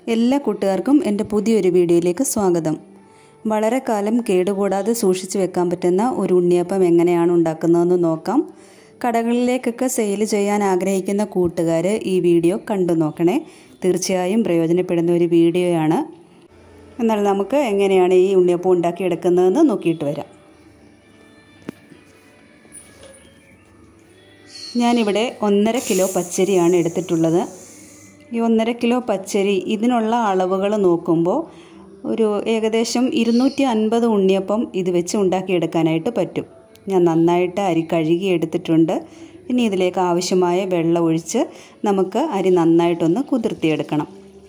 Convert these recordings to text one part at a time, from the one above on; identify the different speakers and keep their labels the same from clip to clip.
Speaker 1: എല്ലാ കൂട്ടുകാർക്കും എൻ്റെ പുതിയൊരു വീഡിയോയിലേക്ക് സ്വാഗതം. വളരെ കാലം കേടുകൂടാതെ സൂക്ഷിച്ചു വെക്കാൻ പറ്റുന്ന ഒരു ഉണ്ണിയപ്പം എങ്ങനെയാണ് ഉണ്ടാക്കുന്നതെന്ന് നോക്കാം. കടകളിലേക്കൊക്കെ സെയിൽ ചെയ്യാൻ ആഗ്രഹിക്കുന്ന കൂട്ടുകാർ ഈ വീഡിയോ കണ്ടു നോക്കണേ. തീർച്ചയായും പ്രയോജനപ്പെടുന്ന ഒരു വീഡിയോയാണ്. എന്നാൽ നമുക്ക് എങ്ങനെയാണ് ഈ ഉണ്ണിയപ്പം ഉണ്ടാക്കിയെടുക്കുന്നതെന്ന് നോക്കിയിട്ട് വരാം. ഞാനിവിടെ 1.5 കിലോ പച്ചരിയാണ് എടുത്തിട്ടുള്ളത്. ഈ 1.5 കിലോ പച്ചരി ഇതിനുള്ള അളവുകൾ നോക്കുമ്പോൾ ഒരു ഏകദേശം 250 ഉണ്ണിയപ്പം ഇത് വെച്ച് ഉണ്ടാക്കിയെടുക്കാനായിട്ട് പറ്റും. ഞാൻ നന്നായിട്ട് അരി കഴുകി എടുത്തിട്ടുണ്ട്. ഇനി ഇതിലേക്ക് ആവശ്യമായ വെള്ളം ഒഴിച്ച് നമുക്ക് അരി നന്നായിട്ടൊന്ന് കുതിർത്തിയെടുക്കണം.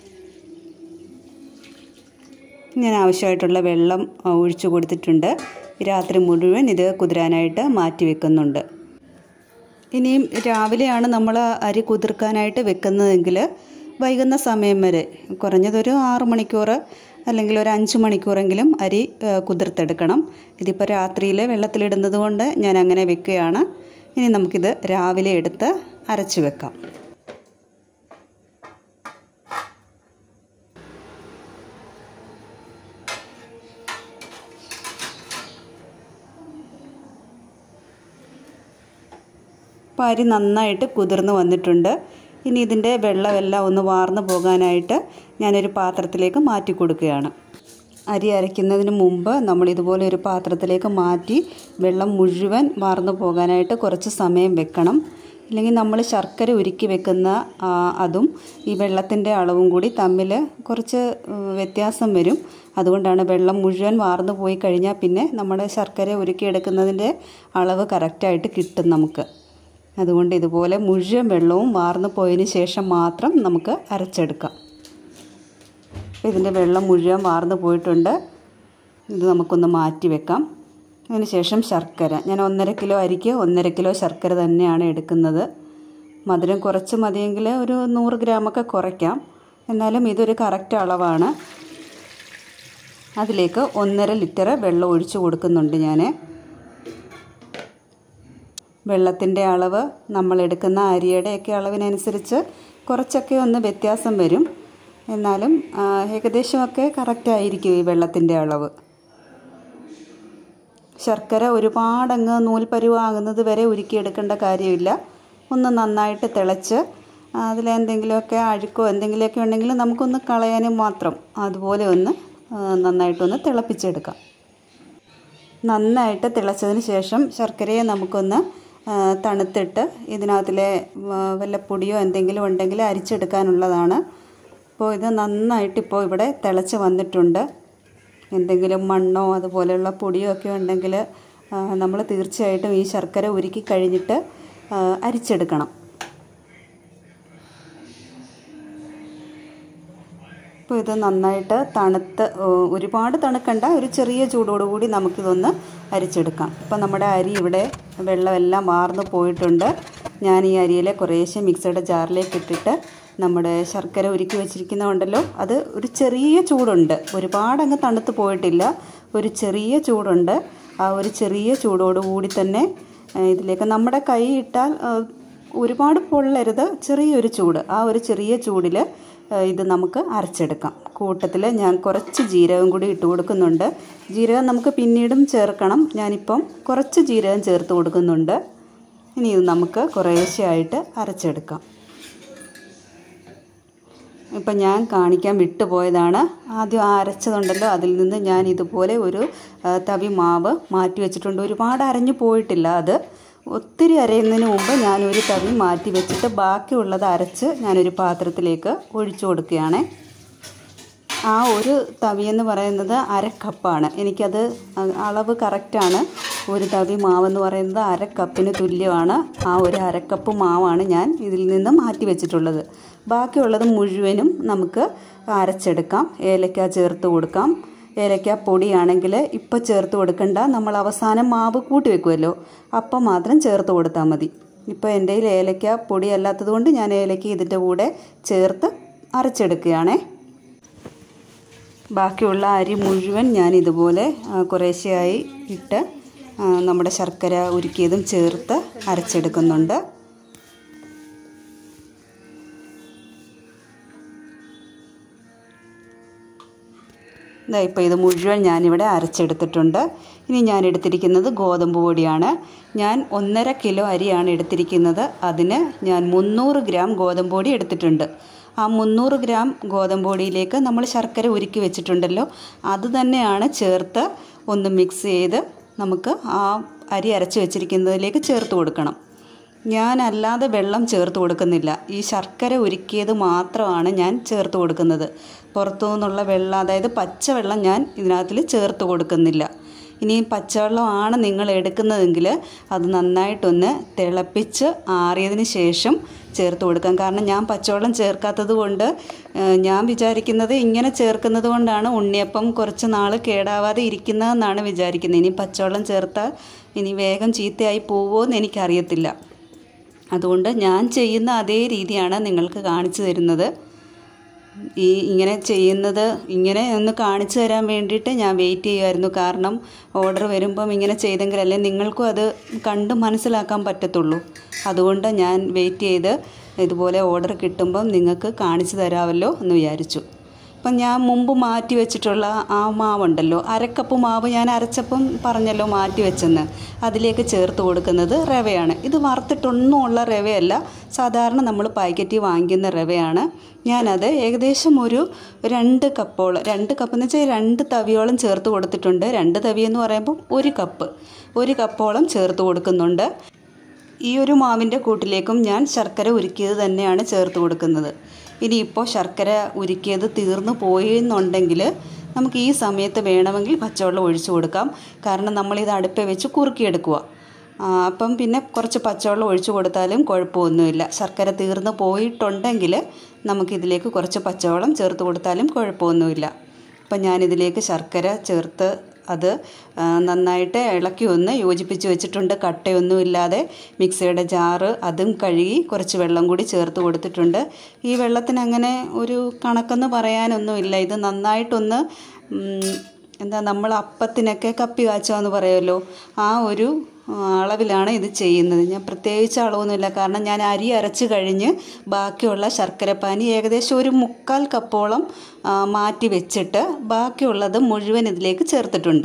Speaker 1: ഞാൻ ആവശ്യമായിട്ടുള്ള വെള്ളം ഒഴിച്ചു കൊടുത്തിട്ടുണ്ട്. രാത്രി മുഴുവൻ ഇത് കുതിരാനായിട്ട് മാറ്റി വെക്കുന്നുണ്ട്. ഇനിയും രാവിലെയാണ് നമ്മൾ അരി കുതിർക്കാനായിട്ട് വെക്കുന്നതെങ്കിൽ വൈകുന്ന സമയം വരെ കുറഞ്ഞതൊരു 6 മണിക്കൂർ അല്ലെങ്കിൽ ഒരു 5 മണിക്കൂറെങ്കിലും അരി കുതിർത്തെടുക്കണം. ഇതിപ്പോൾ രാത്രിയിൽ വെള്ളത്തിലിടുന്നത് കൊണ്ട് ഞാൻ അങ്ങനെ വെക്കുകയാണ്. ഇനി നമുക്കിത് രാവിലെ എടുത്ത് അരച്ച് വെക്കാം. അപ്പോൾ അരി നന്നായിട്ട് കുതിർന്ന് വന്നിട്ടുണ്ട്. ഇനി ഇതിൻ്റെ വെള്ളമെല്ലാം ഒന്ന് വാർന്നു പോകാനായിട്ട് ഞാനൊരു പാത്രത്തിലേക്ക് മാറ്റി കൊടുക്കുകയാണ്. അരി അരയ്ക്കുന്നതിന് മുമ്പ് നമ്മൾ ഇതുപോലെ ഒരു പാത്രത്തിലേക്ക് മാറ്റി വെള്ളം മുഴുവൻ വാർന്നു പോകാനായിട്ട് കുറച്ച് സമയം വെക്കണം. ഇല്ലെങ്കിൽ നമ്മൾ ശർക്കര ഉരുക്കി വെക്കുന്ന അതും ഈ വെള്ളത്തിൻ്റെ അളവും കൂടി തമ്മിൽ കുറച്ച് വ്യത്യാസം വരും. അതുകൊണ്ടാണ് വെള്ളം മുഴുവൻ വാർന്നു പോയി കഴിഞ്ഞാൽ പിന്നെ നമ്മുടെ ശർക്കര ഉരുക്കിയെടുക്കുന്നതിൻ്റെ അളവ് കറക്റ്റായിട്ട് കിട്ടും നമുക്ക്. അതുകൊണ്ട് ഇതുപോലെ മുഴുവൻ വെള്ളവും വാർന്നു പോയതിന് ശേഷം മാത്രം നമുക്ക് അരച്ചെടുക്കാം. ഇതിൻ്റെ വെള്ളം മുഴുവൻ വാർന്നു പോയിട്ടുണ്ട്. ഇത് നമുക്കൊന്ന് മാറ്റി വെക്കാം. അതിന് ശേഷം ശർക്കര, ഞാൻ 1.5 കിലോ അരിക്ക് 1.5 കിലോ ശർക്കര തന്നെയാണ് എടുക്കുന്നത്. മധുരം കുറച്ച് മതിയെങ്കിൽ ഒരു 100 ഗ്രാമൊക്കെ കുറയ്ക്കാം. എന്നാലും ഇതൊരു കറക്റ്റ് അളവാണ്. അതിലേക്ക് 1.5 ലിറ്റർ വെള്ളം ഒഴിച്ചു കൊടുക്കുന്നുണ്ട് ഞാൻ. വെള്ളത്തിൻ്റെ അളവ് നമ്മളെടുക്കുന്ന അരിയുടെയൊക്കെ അളവിനനുസരിച്ച് കുറച്ചൊക്കെ ഒന്ന് വ്യത്യാസം വരും. എന്നാലും ഏകദേശമൊക്കെ കറക്റ്റായിരിക്കും ഈ വെള്ളത്തിൻ്റെ അളവ്. ശർക്കര ഒരുപാടങ്ങ് നൂൽപ്പരുവാകുന്നത് വരെ ഉരുക്കിയെടുക്കേണ്ട കാര്യമില്ല. ഒന്ന് നന്നായിട്ട് തിളച്ച് അതിലെന്തെങ്കിലുമൊക്കെ അഴുക്കോ എന്തെങ്കിലുമൊക്കെ ഉണ്ടെങ്കിൽ നമുക്കൊന്ന് കളയാനും മാത്രം അതുപോലെ ഒന്ന് നന്നായിട്ടൊന്ന് തിളപ്പിച്ചെടുക്കാം. നന്നായിട്ട് തിളച്ചതിന് ശേഷം ശർക്കരയെ നമുക്കൊന്ന് തണുത്തിട്ട് ഇതിനകത്തിലെ വല്ല പൊടിയോ എന്തെങ്കിലും ഉണ്ടെങ്കിൽ അരിച്ചെടുക്കാനുള്ളതാണ്. അപ്പോൾ ഇത് നന്നായിട്ട് ഇപ്പോൾ ഇവിടെ തിളച്ച് വന്നിട്ടുണ്ട്. എന്തെങ്കിലും മണ്ണോ അതുപോലെയുള്ള പൊടിയോ ഒക്കെ ഉണ്ടെങ്കിൽ നമ്മൾ തീർച്ചയായിട്ടും ഈ ശർക്കര ഉരുക്കി കഴിഞ്ഞിട്ട് അരിച്ചെടുക്കണം. അപ്പോൾ ഇത് നന്നായിട്ട് തണുത്ത് ഒരുപാട് തണുക്കണ്ട, ഒരു ചെറിയ ചൂടോടുകൂടി നമുക്കിതൊന്ന് അരിച്ചെടുക്കാം. ഇപ്പോൾ നമ്മുടെ അരി ഇവിടെ വെള്ളമെല്ലാം വാർന്നു പോയിട്ടുണ്ട്. ഞാൻ ഈ അരിയിലെ കുറേശ്ശെ മിക്സിയുടെ ജാറിലേക്ക് ഇട്ടിട്ട് നമ്മുടെ ശർക്കര ഉരുക്കി വെച്ചിരിക്കുന്നതുണ്ടല്ലോ അത് ഒരു ചെറിയ ചൂടുണ്ട്, ഒരുപാടങ്ങ് തണുത്ത് പോയിട്ടില്ല, ഒരു ചെറിയ ചൂടുണ്ട്. ആ ഒരു ചെറിയ ചൂടോടുകൂടി തന്നെ ഇതിലേക്ക് നമ്മുടെ കൈ ഇട്ടാൽ ഒരുപാട് പൊള്ളരുത്, ചെറിയൊരു ചൂട്, ആ ഒരു ചെറിയ ചൂടിൽ ഇത് നമുക്ക് അരച്ചെടുക്കാം. കൂട്ടത്തിൽ ഞാൻ കുറച്ച് ജീരകം കൂടി ഇട്ട് കൊടുക്കുന്നുണ്ട്. ജീരകം നമുക്ക് പിന്നീടും ചേർക്കണം. ഞാനിപ്പം കുറച്ച് ജീരകം ചേർത്ത് കൊടുക്കുന്നുണ്ട്. ഇനി ഇത് നമുക്ക് കുറേശ്ശെയായിട്ട് അരച്ചെടുക്കാം. ഇപ്പം ഞാൻ കാണിക്കാൻ വിട്ടുപോയതാണ്. ആദ്യം അരച്ചതുണ്ടല്ലോ അതിൽ നിന്ന് ഞാൻ ഇതുപോലെ ഒരു തവി മാവ് മാറ്റി വെച്ചിട്ടുണ്ട്. ഒരുപാട് അരഞ്ഞു പോയിട്ടില്ല. അത് ഒത്തിരി അരയുന്നതിന് മുമ്പ് ഞാനൊരു തവി മാറ്റി വെച്ചിട്ട് ബാക്കിയുള്ളത് അരച്ച് ഞാനൊരു പാത്രത്തിലേക്ക് ഒഴിച്ചു കൊടുക്കുകയാണ്. ആ ഒരു തവി എന്ന് പറയുന്നത് 1/2 കപ്പാണ്. എനിക്കത് അളവ് കറക്റ്റാണ്. ഒരു തവി മാവെന്ന് പറയുന്നത് 1/2 കപ്പിന് തുല്യമാണ്. ആ ഒരു 1/2 കപ്പ് മാവാണ് ഞാൻ ഇതിൽ നിന്ന് മാറ്റി വെച്ചിട്ടുള്ളത്. ബാക്കിയുള്ളത് മുഴുവനും നമുക്ക് അരച്ചെടുക്കാം. ഏലക്ക ചേർത്ത് കൊടുക്കാം. ഏലക്ക പൊടിയാണെങ്കിൽ ഇപ്പോൾ ചേർത്ത് കൊടുക്കണ്ട, നമ്മൾ അവസാനം മാവ് കൂട്ടി വെക്കുമല്ലോ അപ്പം മാത്രം ചേർത്ത് കൊടുത്താൽ മതി. ഇപ്പോൾ എൻ്റെ കയ്യിൽ ഏലക്ക പൊടി അല്ലാത്തത് കൊണ്ട് ഞാൻ ഏലക്ക ഇതിൻ്റെ കൂടെ ചേർത്ത് അരച്ചെടുക്കുകയാണേ. ബാക്കിയുള്ള അരി മുഴുവൻ ഞാൻ ഇതുപോലെ കുറേശ്ശെയായി ഇട്ട് നമ്മുടെ ശർക്കര ഉരുക്കിയതും ചേർത്ത് അരച്ചെടുക്കുന്നുണ്ട്. ഇപ്പോൾ ഇത് മുഴുവൻ ഞാനിവിടെ അരച്ചെടുത്തിട്ടുണ്ട്. ഇനി ഞാൻ എടുത്തിരിക്കുന്നത് ഗോതമ്പ് പൊടിയാണ്. ഞാൻ 1.5 കിലോ അരിയാണ് എടുത്തിരിക്കുന്നത്. അതിന് ഞാൻ 300 ഗ്രാം ഗോതമ്പ് പൊടി എടുത്തിട്ടുണ്ട്. ആ 300 ഗ്രാം ഗോതമ്പ് പൊടിയിലേക്ക് നമ്മൾ ശർക്കര ഉരുക്കി വെച്ചിട്ടുണ്ടല്ലോ, അത് തന്നെയാണ് ചേർത്ത് ഒന്ന് മിക്സ് ചെയ്ത് നമുക്ക് ആ അരി അരച്ച് വെച്ചിരിക്കുന്നതിലേക്ക് ചേർത്ത് കൊടുക്കണം. ഞാനല്ലാതെ വെള്ളം ചേർത്ത് കൊടുക്കുന്നില്ല. ഈ ശർക്കര ഉരുക്കിയത് മാത്രമാണ് ഞാൻ ചേർത്ത് കൊടുക്കുന്നത്. പുറത്തു നിന്നുള്ള വെള്ളം, അതായത് പച്ചവെള്ളം ഞാൻ ഇതിനകത്തിൽ ചേർത്ത് കൊടുക്കുന്നില്ല. ഇനി പച്ചവെള്ളമാണ് നിങ്ങൾ എടുക്കുന്നതെങ്കിൽ അത് നന്നായിട്ടൊന്ന് തിളപ്പിച്ച് ആറിയതിന് ശേഷം ചേർത്ത് കൊടുക്കാം. കാരണം ഞാൻ പച്ചവെള്ളം ചേർക്കാത്തത് കൊണ്ട് ഞാൻ വിചാരിക്കുന്നത് ഇങ്ങനെ ചേർക്കുന്നത് കൊണ്ടാണ് ഉണ്ണിയപ്പം കുറച്ച് നാൾ കേടാവാതെ ഇരിക്കുന്നതെന്നാണ് വിചാരിക്കുന്നത്. ഇനി പച്ചവെള്ളം ചേർത്താൽ ഇനി വേഗം ചീത്തയായി പോവുമോ എന്ന് എനിക്കറിയത്തില്ല. അതുകൊണ്ട് ഞാൻ ചെയ്യുന്ന അതേ രീതിയാണ് നിങ്ങൾക്ക് കാണിച്ചു തരുന്നത്. ഇങ്ങനെ ചെയ്യുന്നത് ഇങ്ങനെ ഒന്ന് കാണിച്ചു തരാൻ വേണ്ടിയിട്ട് ഞാൻ വെയിറ്റ് ചെയ്യുമായിരുന്നു. കാരണം ഓർഡർ വരുമ്പം ഇങ്ങനെ ചെയ്തെങ്കിലല്ലേ നിങ്ങൾക്കും അത് കണ്ട് മനസ്സിലാക്കാൻ പറ്റത്തുള്ളൂ. അതുകൊണ്ട് ഞാൻ വെയിറ്റ് ചെയ്ത് ഇതുപോലെ ഓർഡർ കിട്ടുമ്പം നിങ്ങൾക്ക് കാണിച്ചു തരാമല്ലോ എന്ന് വിചാരിച്ചു. അപ്പം ഞാൻ മുമ്പ് മാറ്റി വെച്ചിട്ടുള്ള ആ മാവുണ്ടല്ലോ, 1/2 കപ്പ് മാവ് ഞാൻ അരച്ചപ്പം പറഞ്ഞല്ലോ മാറ്റി വെച്ചെന്ന്, അതിലേക്ക് ചേർത്ത് കൊടുക്കുന്നത് റവയാണ്. ഇത് വറുത്തിട്ടൊന്നും ഉള്ള റവയല്ല, സാധാരണ നമ്മൾ പാക്കറ്റിൽ വാങ്ങിക്കുന്ന റവയാണ്. ഞാനത് ഏകദേശം ഒരു 2 കപ്പോളം, 2 കപ്പെന്ന് വെച്ചാൽ 2 തവിയോളം ചേർത്ത് കൊടുത്തിട്ടുണ്ട്. 2 തവി എന്ന് പറയുമ്പോൾ 1 കപ്പോളം ചേർത്ത് കൊടുക്കുന്നുണ്ട്. ഈ ഒരു മാവിൻ്റെ കൂട്ടിലേക്കും ഞാൻ ശർക്കര ഉരുക്കിയത് തന്നെയാണ് ചേർത്ത് കൊടുക്കുന്നത്. ഇനിയിപ്പോൾ ശർക്കര ഉരുക്കിയത് തീർന്നു പോയെന്നുണ്ടെങ്കിൽ നമുക്ക് ഈ സമയത്ത് വേണമെങ്കിൽ പച്ചവെള്ളം ഒഴിച്ചു കൊടുക്കാം. കാരണം നമ്മളിത് അടുപ്പിൽ വെച്ച് കുറുക്കിയെടുക്കുക. അപ്പം പിന്നെ കുറച്ച് പച്ചവെള്ളം ഒഴിച്ചു കൊടുത്താലും കുഴപ്പമൊന്നുമില്ല. ശർക്കര തീർന്നു പോയിട്ടുണ്ടെങ്കിൽ നമുക്കിതിലേക്ക് കുറച്ച് പച്ചവെള്ളം ചേർത്ത് കൊടുത്താലും കുഴപ്പമൊന്നുമില്ല. അപ്പം ഞാനിതിലേക്ക് ശർക്കര ചേർത്ത് അത് നന്നായിട്ട് ഇളക്കി ഒന്ന് യോജിപ്പിച്ച് വെച്ചിട്ടുണ്ട്. കട്ടയൊന്നുമില്ലാതെ മിക്സിയുടെ ജാറ് അതും കഴുകി കുറച്ച് വെള്ളം കൂടി ചേർത്ത് കൊടുത്തിട്ടുണ്ട്. ഈ വെള്ളത്തിന് അങ്ങനെ ഒരു കണക്കെന്ന് പറയാനൊന്നുമില്ല. ഇത് നന്നായിട്ടൊന്ന് നമ്മൾ അപ്പത്തിനൊക്കെ കപ്പി കാച്ചുകയെന്ന് പറയുമല്ലോ, ആ ഒരു അളവിലാണ് ഇത് ചെയ്യുന്നത്. ഞാൻ പ്രത്യേകിച്ച് അളവൊന്നുമില്ല. കാരണം ഞാൻ അരി അരച്ച് കഴിഞ്ഞ് ബാക്കിയുള്ള ശർക്കരപ്പാനി ഏകദേശം ഒരു 1/4 കപ്പോളം മാറ്റി വെച്ചിട്ട് ബാക്കിയുള്ളത് മുഴുവൻ ഇതിലേക്ക് ചേർത്തിട്ടുണ്ട്.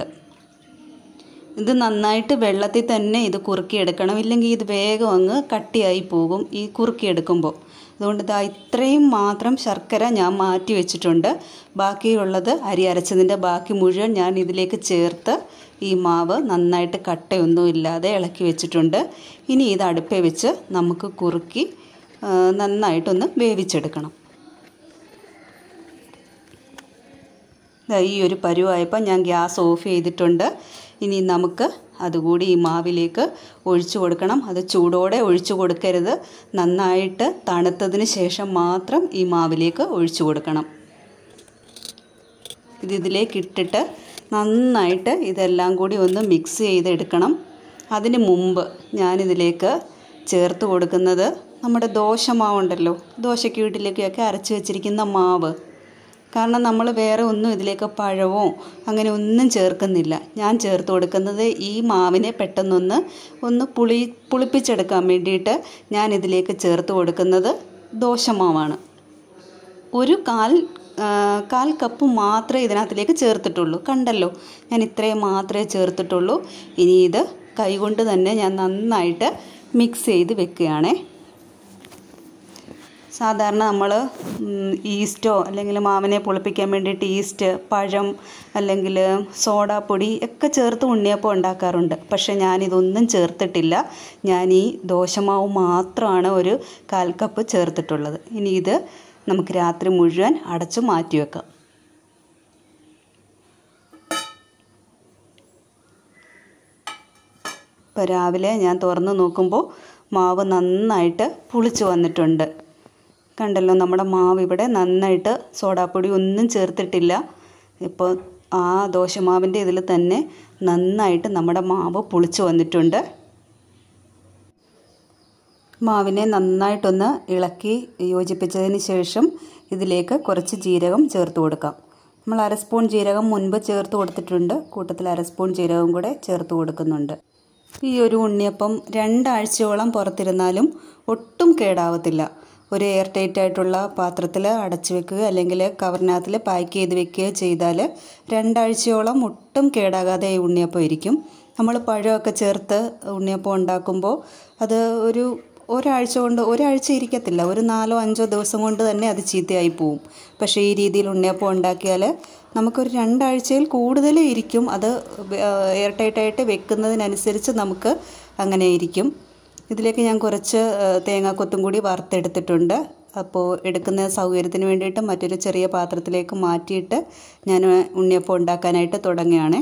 Speaker 1: ഇത് നന്നായിട്ട് വെള്ളത്തിൽ തന്നെ ഇത് കുറുക്കിയെടുക്കണം, ഇല്ലെങ്കിൽ ഇത് വേഗം അങ്ങ് കട്ടിയായി പോകും ഈ കുറുക്കിയെടുക്കുമ്പോൾ. അതുകൊണ്ട് ഇത്രയും മാത്രം ശർക്കര ഞാൻ മാറ്റി വെച്ചിട്ടുണ്ട്. ബാക്കിയുള്ളത് അരി അരച്ചതിൻ്റെ ബാക്കി മുഴുവൻ ഞാൻ ഇതിലേക്ക് ചേർത്ത് ഈ മാവ് നന്നായിട്ട് കട്ടയൊന്നുമില്ലാതെ ഇളക്കി വെച്ചിട്ടുണ്ട്. ഇനി ഇത് അടുപ്പിൽ വെച്ച് നമുക്ക് കുറുക്കി നന്നായിട്ടൊന്ന് വേവിച്ചെടുക്കണം. ഈ ഒരു പരുവായപ്പോൾ ഞാൻ ഗ്യാസ് ഓഫ് ചെയ്തിട്ടുണ്ട്. ഇനി നമുക്ക് അതുകൂടി ഈ മാവിലേക്ക് ഒഴിച്ചു കൊടുക്കണം. അത് ചൂടോടെ ഒഴിച്ചു കൊടുക്കരുത്, നന്നായിട്ട് തണുത്തതിന് ശേഷം മാത്രം ഈ മാവിലേക്ക് ഒഴിച്ചു കൊടുക്കണം. ഇതിലേക്ക് ഇട്ടിട്ട് നന്നായിട്ട് ഇതെല്ലാം കൂടി ഒന്ന് മിക്സ് ചെയ്തെടുക്കണം. അതിന് മുമ്പ് ഞാനിതിലേക്ക് ചേർത്ത് കൊടുക്കുന്നത് നമ്മുടെ ദോശമാവുണ്ടല്ലോ, ദോശയ്ക്ക് വീട്ടിലേക്കൊക്കെ അരച്ച് വെച്ചിരിക്കുന്ന മാവ്. കാരണം നമ്മൾ വേറെ ഒന്നും ഇതിലേക്ക് പഴമോ അങ്ങനെ ഒന്നും ചേർക്കുന്നില്ല. ഞാൻ ചേർത്ത് കൊടുക്കുന്നത് ഈ മാവിനെ പെട്ടെന്നൊന്ന് പുളിപ്പിച്ചെടുക്കാൻ വേണ്ടിയിട്ട് ഞാൻ ഇതിലേക്ക് ചേർത്ത് കൊടുക്കുന്നത് ദോശമാവാണ്. ഒരു കാൽ കപ്പ് മാത്രമേ ഇതിനകത്തിലേക്ക് ചേർത്തിട്ടുള്ളൂ. കണ്ടല്ലോ, ഞാൻ ഇത്രയും മാത്രമേ ചേർത്തിട്ടുള്ളൂ. ഇനി ഇത് കൈകൊണ്ട് തന്നെ ഞാൻ നന്നായിട്ട് മിക്സ് ചെയ്ത് വെക്കുകയാണേ. സാധാരണ നമ്മൾ ഈസ്റ്റോ അല്ലെങ്കിൽ മാവിനെ പുളിപ്പിക്കാൻ വേണ്ടിയിട്ട് ഈസ്റ്റ്, പഴം അല്ലെങ്കിൽ സോഡാപ്പൊടി ഒക്കെ ചേർത്ത് ഉണ്ണിയപ്പം ഉണ്ടാക്കാറുണ്ട്. പക്ഷേ ഞാനിതൊന്നും ചേർത്തിട്ടില്ല. ഞാൻ ഈ ദോശമാവ് മാത്രമാണ് ഒരു 1/4 കപ്പ് ചേർത്തിട്ടുള്ളത്. ഇനി ഇത് നമുക്ക് രാത്രി മുഴുവൻ അടച്ചു മാറ്റി വെക്കാം. ഇപ്പോൾ രാവിലെ ഞാൻ തുറന്ന് നോക്കുമ്പോൾ മാവ് നന്നായിട്ട് പുളിച്ച് വന്നിട്ടുണ്ട്. കണ്ടല്ലോ, നമ്മുടെ മാവ് ഇവിടെ നന്നായിട്ട് സോഡാപ്പൊടി ഒന്നും ചേർത്തിട്ടില്ല. ഇപ്പോൾ ആ ദോശമാവിൻ്റെ ഇതിൽ തന്നെ നന്നായിട്ട് നമ്മുടെ മാവ് പുളിച്ച് വന്നിട്ടുണ്ട്. മാവിനെ നന്നായിട്ടൊന്ന് ഇളക്കി യോജിപ്പിച്ചതിന് ശേഷം ഇതിലേക്ക് കുറച്ച് ജീരകം ചേർത്ത് കൊടുക്കാം. നമ്മൾ 1/2 സ്പൂൺ ജീരകം മുൻപ് ചേർത്ത് കൊടുത്തിട്ടുണ്ട്. കൂട്ടത്തിൽ 1/2 സ്പൂൺ ജീരകം കൂടെ ചേർത്ത് കൊടുക്കുന്നുണ്ട്. ഈ ഒരു ഉണ്ണിയപ്പം 2 ആഴ്ചയോളം പുറത്തിരുന്നാലും ഒട്ടും കേടാവത്തില്ല. ഒരു എയർ ടൈറ്റ് ആയിട്ടുള്ള പാത്രത്തിൽ അടച്ചു വെക്കുക അല്ലെങ്കിൽ കവറിനകത്തിൽ പാക്ക് ചെയ്ത് വെക്കുകയോ ചെയ്താൽ 2 ആഴ്ചയോളം ഒട്ടും കേടാകാതെ ഈ ഉണ്ണിയപ്പം ഇരിക്കും. നമ്മൾ പഴമൊക്കെ ചേർത്ത് ഉണ്ണിയപ്പം ഉണ്ടാക്കുമ്പോൾ അത് ഒരാഴ്ച ഇരിക്കത്തില്ല, ഒരു 4-5 ദിവസം കൊണ്ട് തന്നെ അത് ചീത്തയായി പോവും. പക്ഷേ ഈ രീതിയിൽ ഉണ്ണിയപ്പം ഉണ്ടാക്കിയാൽ നമുക്കൊരു 2 ആഴ്ചയിൽ കൂടുതൽ ഇരിക്കും. അത് എയർ ടൈറ്റായിട്ട് വെക്കുന്നതിനനുസരിച്ച് നമുക്ക് അങ്ങനെ ഇരിക്കും. ഇതിലേക്ക് ഞാൻ കുറച്ച് തേങ്ങാക്കൊത്തും കൂടി വറുത്തെടുത്തിട്ടുണ്ട്. അപ്പോൾ എടുക്കുന്ന സൗകര്യത്തിന് വേണ്ടിയിട്ട് മറ്റൊരു ചെറിയ പാത്രത്തിലേക്ക് മാറ്റിയിട്ട് ഞാൻ ഉണ്ണിയപ്പം ഉണ്ടാക്കാനായിട്ട് തുടങ്ങുകയാണ്.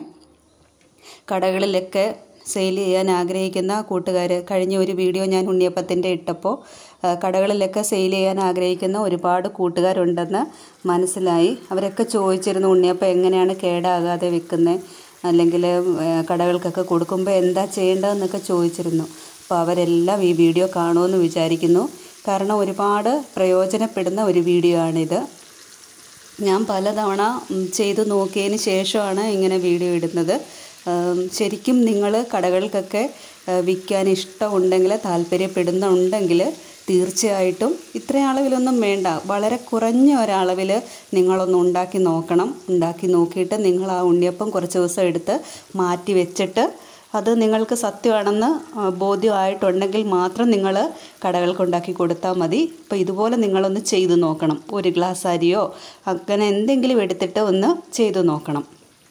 Speaker 1: കടകളിലൊക്കെ സെയിൽ ചെയ്യാൻ ആഗ്രഹിക്കുന്ന കൂട്ടുകാർ, കഴിഞ്ഞ ഒരു വീഡിയോ ഞാൻ ഉണ്ണിയപ്പത്തിൻ്റെ ഇട്ടപ്പോൾ കടകളിലൊക്കെ സെയിൽ ചെയ്യാൻ ആഗ്രഹിക്കുന്ന ഒരുപാട് കൂട്ടുകാരുണ്ടെന്ന് മനസ്സിലായി. അവരൊക്കെ ചോദിച്ചിരുന്നു ഉണ്ണിയപ്പം എങ്ങനെയാണ് കേടാകാതെ വെക്കുന്നത്, അല്ലെങ്കിൽ കടകൾക്കൊക്കെ കൊടുക്കുമ്പോൾ എന്താ ചെയ്യേണ്ടതെന്നൊക്കെ ചോദിച്ചിരുന്നു. അപ്പോൾ അവരെല്ലാം ഈ വീഡിയോ കാണുമെന്ന് വിചാരിക്കുന്നു. കാരണം ഒരുപാട് പ്രയോജനപ്പെടുന്ന ഒരു വീഡിയോ ആണിത്. ഞാൻ പലതവണ ചെയ്തു നോക്കിയതിന് ശേഷമാണ് ഇങ്ങനെ വീഡിയോ ഇടുന്നത്. ശരിക്കും നിങ്ങൾ കടകൾക്കൊക്കെ വിൽക്കാൻ ഇഷ്ടമുണ്ടെങ്കിൽ, താല്പര്യപ്പെടുന്നുണ്ടെങ്കിൽ തീർച്ചയായിട്ടും ഇത്ര അളവിലൊന്നും വേണ്ട, വളരെ കുറഞ്ഞ ഒരളവിൽ നിങ്ങളൊന്ന് ഉണ്ടാക്കി നോക്കണം. ഉണ്ടാക്കി നോക്കിയിട്ട് നിങ്ങൾ ആ ഉണ്ണിയപ്പം കുറച്ച് ദിവസം എടുത്ത് മാറ്റി വെച്ചിട്ട് അത് നിങ്ങൾക്ക് സത്യമാണെന്ന് ബോധ്യമായിട്ടുണ്ടെങ്കിൽ മാത്രം നിങ്ങൾ കടകൾക്ക് ഉണ്ടാക്കി കൊടുത്താൽ മതി. അപ്പോൾ ഇതുപോലെ നിങ്ങളൊന്ന് ചെയ്തു നോക്കണം. 1 ഗ്ലാസ് അരിയോ അങ്ങനെ എന്തെങ്കിലും എടുത്തിട്ട് ഒന്ന് ചെയ്തു നോക്കണം.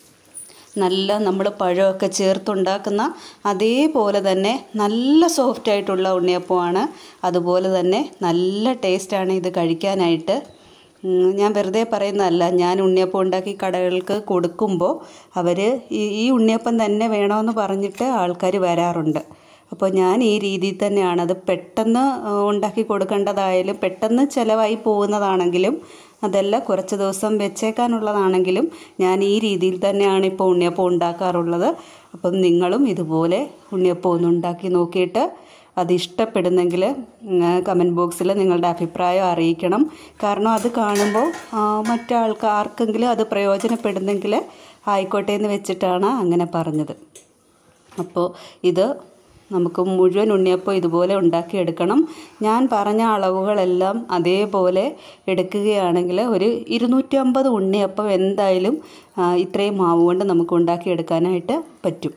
Speaker 1: നല്ല നമ്മൾ പഴമൊക്കെ ചേർത്തുണ്ടാക്കുന്ന അതേപോലെ തന്നെ നല്ല സോഫ്റ്റായിട്ടുള്ള ഉണ്ണിയപ്പമാണ്. അതുപോലെ തന്നെ നല്ല ടേസ്റ്റാണ് ഇത് കഴിക്കാനായിട്ട്. ഞാൻ വെറുതെ പറയുന്നതല്ല. ഞാൻ ഉണ്ണിയപ്പം ഉണ്ടാക്കി കടകൾക്ക് കൊടുക്കുമ്പോൾ അവർ ഈ ഉണ്ണിയപ്പം തന്നെ വേണമെന്ന് പറഞ്ഞിട്ട് ആൾക്കാർ വരാറുണ്ട്. അപ്പോൾ ഞാൻ ഈ രീതിയിൽ തന്നെയാണ്, അത് പെട്ടെന്ന് ഉണ്ടാക്കി കൊടുക്കേണ്ടതായാലും പെട്ടെന്ന് ചിലവായി പോകുന്നതാണെങ്കിലും അതല്ല കുറച്ച് ദിവസം വെച്ചേക്കാനുള്ളതാണെങ്കിലും ഞാൻ ഈ രീതിയിൽ തന്നെയാണ് ഇപ്പോൾ ഉണ്ണിയപ്പം ഉണ്ടാക്കാറുള്ളത്. അപ്പം നിങ്ങളും ഇതുപോലെ ഉണ്ണിയപ്പം ഒന്ന് ഉണ്ടാക്കി നോക്കിയിട്ട് അത് ഇഷ്ടപ്പെടുന്നെങ്കിൽ കമൻറ്റ് ബോക്സിൽ നിങ്ങളുടെ അഭിപ്രായം അറിയിക്കണം. കാരണം അത് കാണുമ്പോൾ ആർക്കെങ്കിലും അത് പ്രയോജനപ്പെടുന്നെങ്കിൽ ആയിക്കോട്ടെ എന്ന് വെച്ചിട്ടാണ് അങ്ങനെ പറഞ്ഞത്. അപ്പോൾ ഇത് നമുക്ക് മുഴുവൻ ഉണ്ണിയപ്പം ഇതുപോലെ ഉണ്ടാക്കിയെടുക്കണം. ഞാൻ പറഞ്ഞ അളവുകളെല്ലാം അതേപോലെ എടുക്കുകയാണെങ്കിൽ ഒരു 250 ഉണ്ണിയപ്പം എന്തായാലും ഇത്രയും മാവ് കൊണ്ട് നമുക്ക് ഉണ്ടാക്കിയെടുക്കാനായിട്ട് പറ്റും.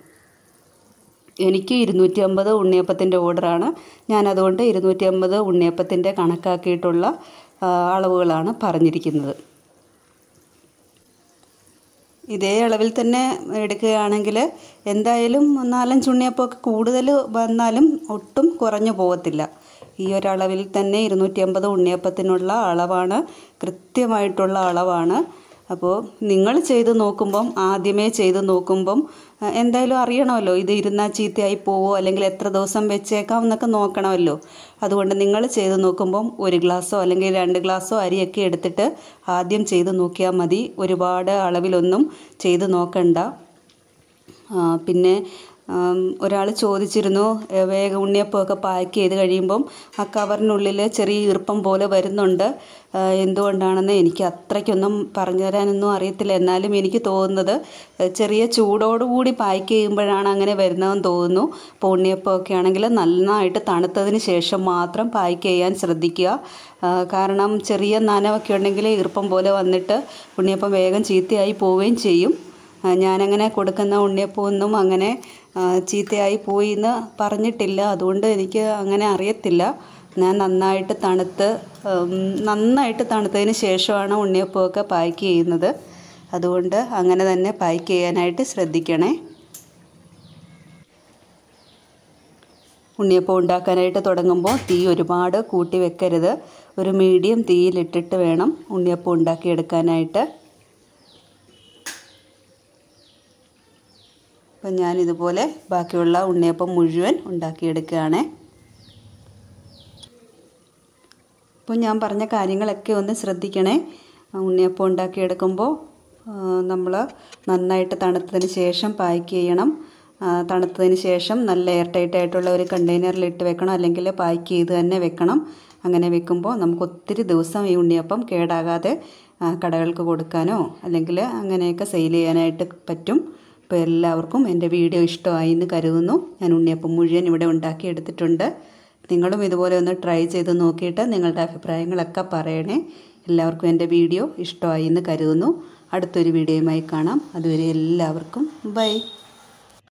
Speaker 1: എനിക്ക് 250 ഉണ്ണിയപ്പത്തിൻ്റെ ഓർഡറാണ്. ഞാനതുകൊണ്ട് 250 ഉണ്ണിയപ്പത്തിൻ്റെ കണക്കാക്കിയിട്ടുള്ള അളവുകളാണ് പറഞ്ഞിരിക്കുന്നത്. ഇതേ അളവിൽ തന്നെ എടുക്കുകയാണെങ്കിൽ എന്തായാലും 4-5 ഉണ്ണിയപ്പമൊക്കെ കൂടുതൽ വന്നാലും ഒട്ടും കുറഞ്ഞു പോകത്തില്ല. ഈ ഒരളവിൽ തന്നെ 250 ഉണ്ണിയപ്പത്തിനുള്ള അളവാണ്, കൃത്യമായിട്ടുള്ള അളവാണ്. അപ്പോൾ നിങ്ങൾ ആദ്യമേ ചെയ്ത് നോക്കുമ്പം എന്തായാലും അറിയണമല്ലോ ഇത് ഇരുന്നാൽ ചീത്തയായി പോവോ അല്ലെങ്കിൽ എത്ര ദിവസം വെച്ചേക്കാം എന്നൊക്കെ നോക്കണമല്ലോ. അതുകൊണ്ട് നിങ്ങൾ ചെയ്ത് നോക്കുമ്പം 1 ഗ്ലാസ്സോ അല്ലെങ്കിൽ 2 ഗ്ലാസ്സോ അരിയൊക്കെ എടുത്തിട്ട് ആദ്യം ചെയ്ത് നോക്കിയാൽ മതി. ഒരുപാട് അളവിലൊന്നും ചെയ്ത് നോക്കണ്ട. പിന്നെ ഒരാൾ ചോദിച്ചിരുന്നു, വേഗം ഉണ്ണിയപ്പമൊക്കെ പാക്ക് ചെയ്ത് കഴിയുമ്പം ആ കവറിനുള്ളിൽ ചെറിയ ഈർപ്പം പോലെ വരുന്നുണ്ട്, എന്തുകൊണ്ടാണെന്ന് എനിക്ക് അത്രയ്ക്കൊന്നും പറഞ്ഞു തരാനൊന്നും അറിയത്തില്ല. എന്നാലും എനിക്ക് തോന്നുന്നത് ചെറിയ ചൂടോടുകൂടി പാക്ക് ചെയ്യുമ്പോഴാണ് അങ്ങനെ വരുന്നതെന്ന് തോന്നുന്നു. അപ്പോൾ ഉണ്ണിയപ്പമൊക്കെ ആണെങ്കിൽ നന്നായിട്ട് തണുത്തതിന് ശേഷം മാത്രം പാക്ക് ചെയ്യാൻ ശ്രദ്ധിക്കുക. കാരണം ചെറിയ നനവൊക്കെ ഉണ്ടെങ്കിൽ ഈർപ്പം പോലെ വന്നിട്ട് ഉണ്ണിയപ്പം വേഗം ചീത്തയായി പോവുകയും ചെയ്യും. ഞാനങ്ങനെ കൊടുക്കുന്ന ഉണ്ണിയപ്പമൊന്നും അങ്ങനെ ചീത്തയായി പോയി എന്ന് പറഞ്ഞിട്ടില്ല. അതുകൊണ്ട് എനിക്ക് അങ്ങനെ അറിയത്തില്ല. ഞാൻ നന്നായിട്ട് തണുത്തതിന് ശേഷമാണ് ഉണ്ണിയപ്പമൊക്കെ പാക്ക് ചെയ്യുന്നത്. അതുകൊണ്ട് അങ്ങനെ തന്നെ പാക്ക് ചെയ്യാനായിട്ട് ശ്രദ്ധിക്കണേ. ഉണ്ണിയപ്പം ഉണ്ടാക്കാനായിട്ട് തുടങ്ങുമ്പോൾ തീ ഒരുപാട് കൂട്ടി വെക്കരുത്. ഒരു മീഡിയം തീയിലിട്ടിട്ട് വേണം ഉണ്ണിയപ്പം ഉണ്ടാക്കിയെടുക്കാനായിട്ട്. അപ്പം ഞാനിതുപോലെ ബാക്കിയുള്ള ഉണ്ണിയപ്പം മുഴുവൻ ഉണ്ടാക്കിയെടുക്കുകയാണ്. അപ്പോൾ ഞാൻ പറഞ്ഞ കാര്യങ്ങളൊക്കെ ഒന്ന് ശ്രദ്ധിക്കണേ. ഉണ്ണിയപ്പം ഉണ്ടാക്കിയെടുക്കുമ്പോൾ നമ്മൾ നന്നായിട്ട് തണുത്തതിന് ശേഷം പാക്ക് ചെയ്യണം. തണുത്തതിന് ശേഷം നല്ല എയർ ടൈറ്റായിട്ടുള്ള ഒരു കണ്ടെയ്നറിലിട്ട് വെക്കണം, അല്ലെങ്കിൽ പാക്ക് ചെയ്ത് തന്നെ വെക്കണം. അങ്ങനെ വെക്കുമ്പോൾ നമുക്ക് ഒത്തിരി ദിവസം ഈ ഉണ്ണിയപ്പം കേടാകാതെ കടകൾക്ക് കൊടുക്കാനോ അല്ലെങ്കിൽ അങ്ങനെയൊക്കെ സെയിൽ ചെയ്യാനായിട്ട് പറ്റും. അപ്പോൾ എല്ലാവർക്കും എൻ്റെ വീഡിയോ ഇഷ്ടമായി എന്ന് കരുതുന്നു. ഞാൻ ഉണ്ണിയപ്പം മുഴുവൻ ഇവിടെ ഉണ്ടാക്കിയെടുത്തിട്ടുണ്ട്. നിങ്ങളും ഇതുപോലെ ഒന്ന് ട്രൈ ചെയ്ത് നോക്കിയിട്ട് നിങ്ങളുടെ അഭിപ്രായങ്ങളൊക്കെ പറയണേ. എല്ലാവർക്കും എൻ്റെ വീഡിയോ ഇഷ്ടമായി എന്ന് കരുതുന്നു. അടുത്തൊരു വീഡിയോയുമായി കാണാം. അതുവരെ എല്ലാവർക്കും ബൈ.